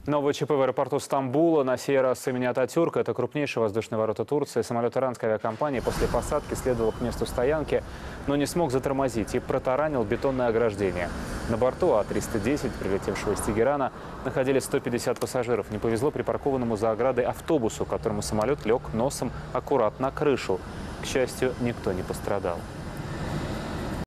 Новое ЧП в аэропорту Стамбула, на сей раз имени Ататюрка. Это крупнейшие воздушные ворота Турции. Самолет иранской авиакомпании после посадки следовал к месту стоянки, но не смог затормозить и протаранил бетонное ограждение. На борту А-310, прилетевшего из Тегерана, находились 150 пассажиров. Не повезло припаркованному за оградой автобусу, которому самолет лег носом аккурат на крышу. К счастью, никто не пострадал.